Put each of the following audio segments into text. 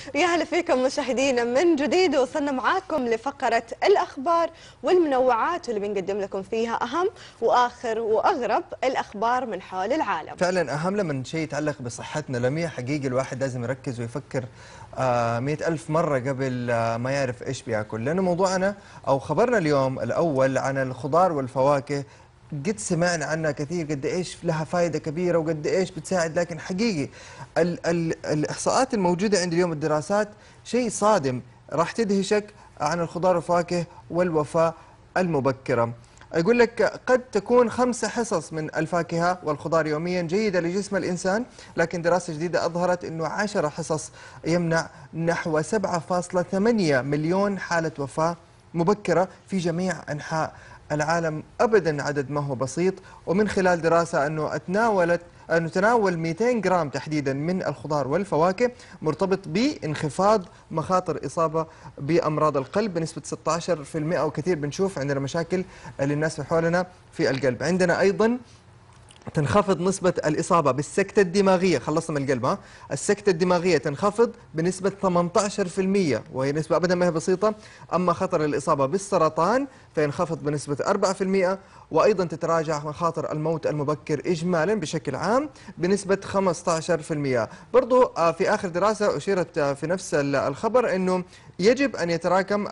يا هلا فيكم مشاهدينا من جديد. وصلنا معاكم لفقرة الأخبار والمنوعات اللي بنقدم لكم فيها أهم وآخر وأغرب الأخبار من حول العالم. فعلا أهم لما شيء يتعلق بصحتنا لمية حقيقي الواحد لازم يركز ويفكر 100,000 مرة قبل ما يعرف إيش بياكل، لأنه موضوعنا أو خبرنا اليوم الأول عن الخضار والفواكه قد سمعنا عنها كثير قد إيش لها فائدة كبيرة وقد إيش بتساعد، لكن حقيقي ال الإحصاءات الموجودة عند اليوم الدراسات شيء صادم راح تدهشك عن الخضار والفواكه والوفاة المبكرة. يقول لك قد تكون 5 حصص من الفاكهة والخضار يوميا جيدة لجسم الإنسان، لكن دراسة جديدة أظهرت أنه 10 حصص يمنع نحو 7.8 مليون حالة وفاة مبكرة في جميع أنحاء العالم. أبدا عدد ما هو بسيط. ومن خلال دراسة أنه تناول 200 جرام تحديدا من الخضار والفواكه مرتبط بانخفاض مخاطر إصابة بأمراض القلب بنسبة 16%، وكثير بنشوف عندنا مشاكل للناس حولنا في القلب. عندنا أيضا تنخفض نسبة الإصابة بالسكتة الدماغية، خلصنا من القلب السكتة الدماغية تنخفض بنسبة 18%، وهي نسبة أبدا ما هي بسيطة. أما خطر الإصابة بالسرطان فينخفض بنسبة 4%، وأيضا تتراجع مخاطر الموت المبكر إجمالا بشكل عام بنسبة 15%. برضو في آخر دراسة أشيرت في نفس الخبر أنه يجب أن يتراكم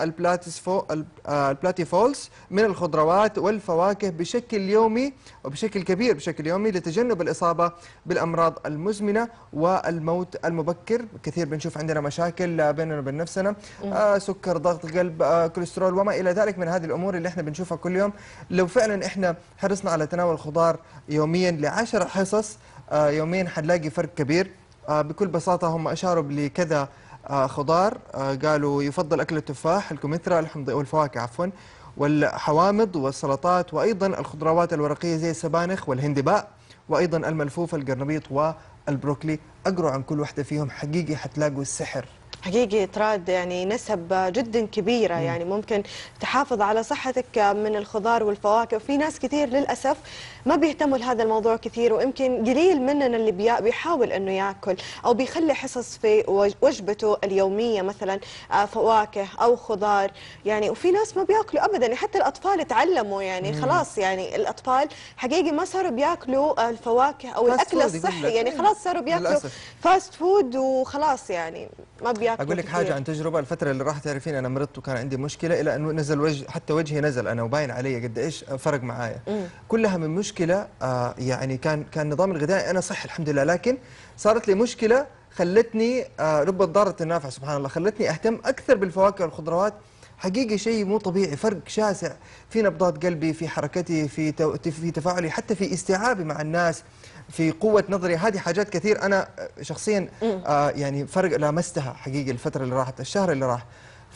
البلاتيفولز من الخضروات والفواكه بشكل يومي وبشكل كبير بشكل يومي لتجنب الإصابة بالأمراض المزمنة والموت المبكر. كثير بنشوف عندنا مشاكل بيننا وبين نفسنا، سكر، ضغط قلب، كوليسترول وما إلى ذلك من هذه الأمور اللي احنا بنشوفها كل يوم. لو فعلا احنا حرصنا على تناول الخضار يوميا ل10 حصص يوميا حنلاقي فرق كبير. بكل بساطة هم أشاروا لكذا خضار، قالوا يفضل أكل التفاح، الكمثرى، والفواكه عفوا، والحوامض والسلطات، وأيضا الخضروات الورقية زي السبانخ والهندباء، وأيضا الملفوف، القرنبيط والبروكلي. أقروا عن كل واحدة فيهم حقيقي حتلاقوا السحر. حقيقي تراد يعني نسب جدا كبيرة، يعني ممكن تحافظ على صحتك من الخضار والفواكه. وفي ناس كثير للأسف ما بيهتموا لهذا الموضوع كثير، ويمكن قليل مننا اللي بيحاول انه ياكل او بيخلي حصص في وجبته اليومية مثلا فواكه او خضار يعني. وفي ناس ما بياكلوا ابدا، حتى الاطفال تعلموا يعني خلاص، يعني الاطفال حقيقي ما صاروا بياكلوا الفواكه او الاكل الصحي، يعني خلاص صاروا بياكلوا للأسف فاست فود وخلاص، يعني ما بياكلوا. أقول لك حاجة عن تجربة، الفترة اللي راحت تعرفين أنا مرضت وكان عندي مشكلة إلى أنه نزل وجه، حتى وجهي نزل أنا وباين علي قد إيش فرق معايا. كلها من مشكلة يعني كان نظام الغذائي أنا صح الحمد لله، لكن صارت لي مشكلة خلتني رب ضارة النافع سبحان الله، خلتني أهتم أكثر بالفواكه والخضروات. حقيقي شيء مو طبيعي، فرق شاسع في نبضات قلبي، في حركتي، في تفاعلي، حتى في استيعابي مع الناس، في قوة نظري. هذه حاجات كثير أنا شخصيا يعني فرق لامستها حقيقي الفترة اللي راحت، الشهر اللي راح.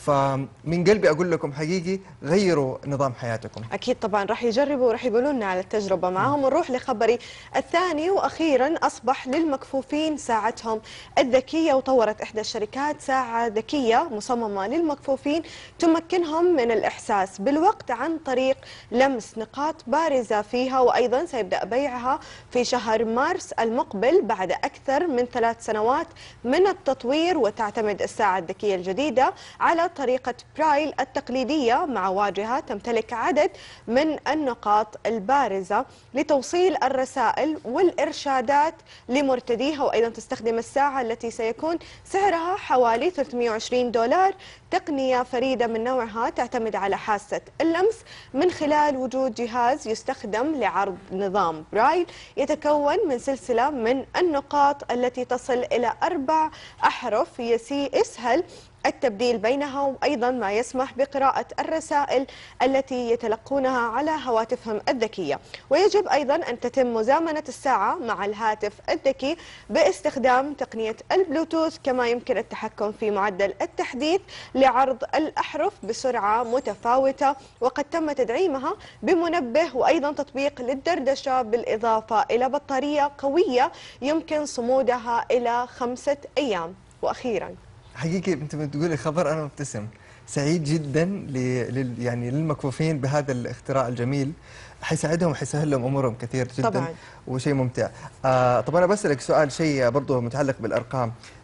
فمن قلبي أقول لكم حقيقي غيروا نظام حياتكم. أكيد طبعا راح يجربوا وراح يقولوا لنا على التجربة معهم. ونروح لخبري الثاني. وأخيرا أصبح للمكفوفين ساعتهم الذكية، وطورت إحدى الشركات ساعة ذكية مصممة للمكفوفين تمكنهم من الإحساس بالوقت عن طريق لمس نقاط بارزة فيها، وأيضا سيبدأ بيعها في شهر مارس المقبل بعد أكثر من 3 سنوات من التطوير. وتعتمد الساعة الذكية الجديدة على طريقة برايل التقليدية مع واجهة تمتلك عدد من النقاط البارزة لتوصيل الرسائل والإرشادات لمرتديها. وأيضا تستخدم الساعة التي سيكون سعرها حوالي $320 تقنية فريدة من نوعها تعتمد على حاسة اللمس من خلال وجود جهاز يستخدم لعرض نظام برايل يتكون من سلسلة من النقاط التي تصل إلى 4 أحرف يسهل التبديل بينها، وأيضا ما يسمح بقراءة الرسائل التي يتلقونها على هواتفهم الذكية. ويجب أيضا أن تتم مزامنة الساعة مع الهاتف الذكي باستخدام تقنية البلوتوث، كما يمكن التحكم في معدل التحديث لعرض الأحرف بسرعة متفاوتة. وقد تم تدعيمها بمنبه وأيضا تطبيق للدردشة، بالإضافة إلى بطارية قوية يمكن صمودها إلى 5 أيام. وأخيرا حقيقي انت بتقولي خبر انا مبتسم، سعيد جدا يعني للمكفوفين بهذا الاختراع الجميل، حيساعدهم وحيسهل لهم امورهم كثير جدا. طبعا. وشيء ممتع. طب انا بسالك سؤال، شيء برضه متعلق بالارقام.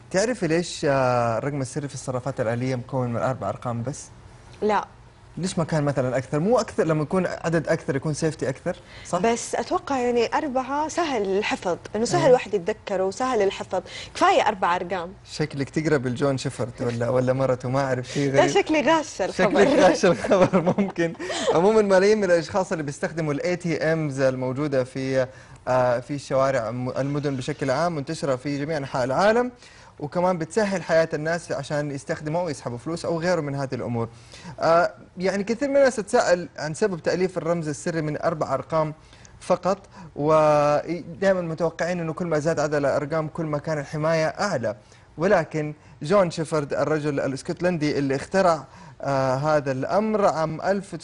تعرفي ليش الرقم السري في الصرافات الآلية مكون من 4 أرقام بس؟ لا، ليش ما كان مثلا أكثر؟ مو أكثر، لما يكون عدد أكثر يكون سيفتي أكثر، صح؟ بس أتوقع يعني 4 سهل الحفظ، إنه سهل أيوة. واحد يتذكره وسهل الحفظ، كفاية 4 أرقام. شكلك تقرب الجون شيفرد ولا مرته، ما أعرف شيء لا غريب. شكلي غاشة الخبر. شكلك غاش الخبر ممكن. عموما ملايين من الاشخاص اللي بيستخدموا الاي تي امز الموجوده في شوارع المدن بشكل عام، منتشره في جميع انحاء العالم، وكمان بتسهل حياه الناس عشان يستخدموا او يسحبوا فلوس او غيره من هذه الامور. يعني كثير من الناس تتساءل عن سبب تاليف الرمز السري من 4 أرقام فقط، ودائما متوقعين انه كل ما زاد عدد الارقام كل ما كان الحمايه اعلى، ولكن جون شيفرد الرجل الاسكتلندي اللي اخترع هذا الامر عام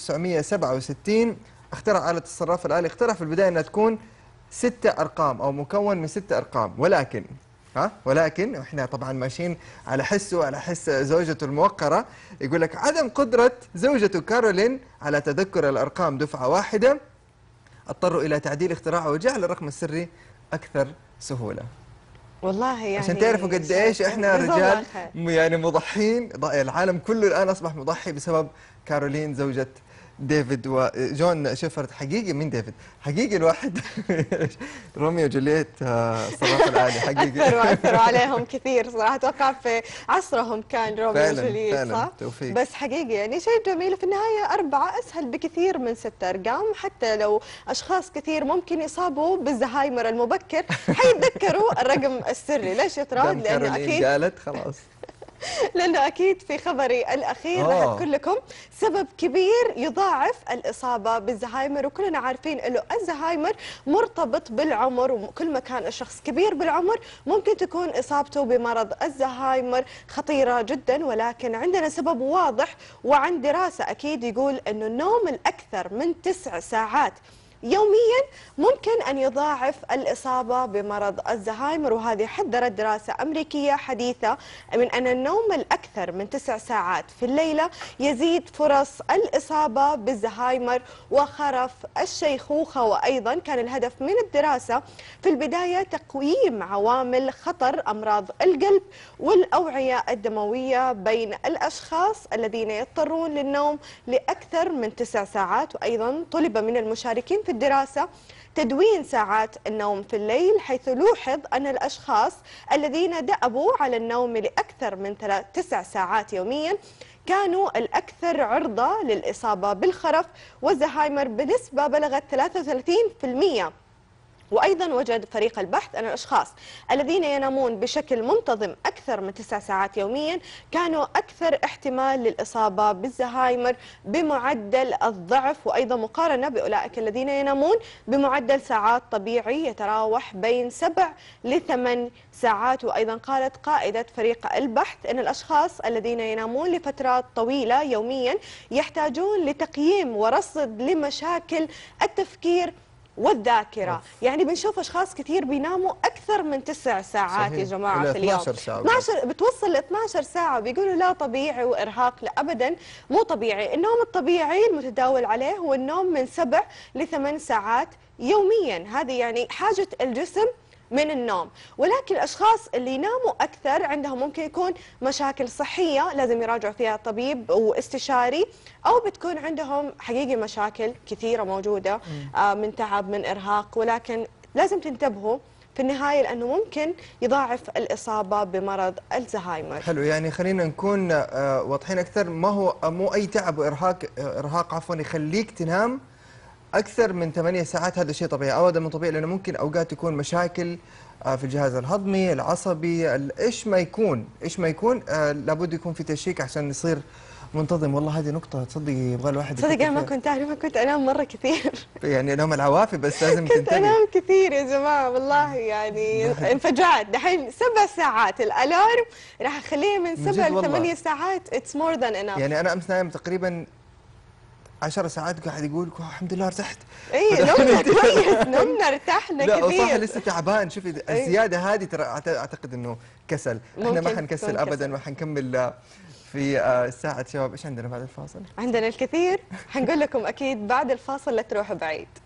1967، اخترع آلة الصراف الآلي. اخترع في البداية انها تكون 6 أرقام او مكون من 6 أرقام، ولكن احنا طبعا ماشيين على حسه وعلى حس زوجته الموقرة. يقول لك عدم قدرة زوجته كارولين على تذكر الارقام دفعة واحدة اضطروا الى تعديل اختراعه وجعل الرقم السري اكثر سهولة. والله يعني عشان تعرفوا قد ايش احنا جزاه الله رجال خير. يعني مضحين، العالم كله الان اصبح مضحي بسبب كارولين زوجة ديفيد وجون شيفرد. حقيقي مين ديفيد؟ حقيقي الواحد روميو وجولييت الصراف العالي حقيقي. أثروا عليهم كثير صراحة، أتوقع في عصرهم كان روميو وجولييت، فعلا صح؟ توفيق. بس حقيقي يعني شيء جميل، في النهاية 4 أسهل بكثير من 6 أرقام، حتى لو أشخاص كثير ممكن يصابوا بالزهايمر المبكر حيتذكروا الرقم السري. ليش يا ترى؟ دام لأنه كارولين أكيد قالت خلاص. لأنه أكيد في خبري الأخير راح أذكر لكم سبب كبير يضاعف الإصابة بالزهايمر، وكلنا عارفين أنه الزهايمر مرتبط بالعمر، وكل ما كان الشخص كبير بالعمر ممكن تكون إصابته بمرض الزهايمر خطيرة جدا. ولكن عندنا سبب واضح، وعن دراسة أكيد يقول أنه النوم الأكثر من 9 ساعات يوميا ممكن أن يضاعف الإصابة بمرض الزهايمر. وهذه حذرت دراسة أمريكية حديثة من أن النوم الأكثر من 9 ساعات في الليلة يزيد فرص الإصابة بالزهايمر وخرف الشيخوخة. وأيضا كان الهدف من الدراسة في البداية تقويم عوامل خطر أمراض القلب والأوعية الدموية بين الأشخاص الذين يضطرون للنوم لأكثر من 9 ساعات. وأيضا طلب من المشاركين في الدراسة تدوين ساعات النوم في الليل، حيث لوحظ أن الأشخاص الذين دأبوا على النوم لأكثر من 9 ساعات يوميا كانوا الأكثر عرضة للإصابة بالخرف والزهايمر بنسبة بلغت 33%. وأيضا وجد فريق البحث أن الأشخاص الذين ينامون بشكل منتظم أكثر من 9 ساعات يوميا كانوا أكثر احتمال للإصابة بالزهايمر بمعدل الضعف، وأيضا مقارنة بأولئك الذين ينامون بمعدل ساعات طبيعي يتراوح بين 7 ل 8 ساعات. وأيضا قالت قائدة فريق البحث أن الأشخاص الذين ينامون لفترات طويلة يوميا يحتاجون لتقييم ورصد لمشاكل التفكير والذاكرة. يعني بنشوف أشخاص كثير بيناموا أكثر من 9 ساعات صحيح. يا جماعة في اليوم. 12 ساعة 12 بتوصل ل 12 ساعة، بيقولوا لا طبيعي وإرهاق. لا أبدا مو طبيعي. النوم الطبيعي المتداول عليه هو النوم من 7 ل 8 ساعات يوميا، هذه يعني حاجة الجسم من النوم. ولكن الأشخاص اللي يناموا أكثر عندهم ممكن يكون مشاكل صحية لازم يراجعوا فيها طبيب واستشاري، أو بتكون عندهم حقيقي مشاكل كثيرة موجودة من تعب من إرهاق. ولكن لازم تنتبهوا في النهاية لأنه ممكن يضاعف الإصابة بمرض الزهايمر. حلو، يعني خلينا نكون واضحين أكثر. ما هو مو أي تعب وإرهاق عفوا يخليك تنام أكثر من 8 ساعات، هذا شيء طبيعي أو هذا مو طبيعي، لأنه ممكن أوقات تكون مشاكل في الجهاز الهضمي العصبي إيش ما يكون لابد يكون في تشيك عشان يصير منتظم. والله هذه نقطة تصدقي يبغى الواحد صدق أنا ما كنت أعرف، ما كنت أنام مرة كثير. يعني أنام العوافي بس لازم كنت تنتبه. أنام كثير يا جماعة والله، يعني انفجعت. دحين 7 ساعات الألارم راح أخليه من 7 ل 8 ساعات. It's more than enough. يعني أنا أمس نايم تقريبا 10 ساعات قاعد يقول الحمد لله ارتحت. اي نمنا كويس، نمنا ارتحنا كثير. لا صح لسه تعبان. شوفي الزياده هذه ترى اعتقد انه كسل. احنا ما حنكسل ابدا وحنكمل في الساعه. شباب ايش عندنا بعد الفاصل؟ عندنا الكثير، حنقول لكم اكيد بعد الفاصل، لا تروحوا بعيد.